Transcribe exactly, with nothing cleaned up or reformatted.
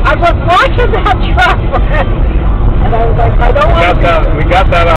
I was watching that truck, and I was like, I don't want to. We got that. We got that.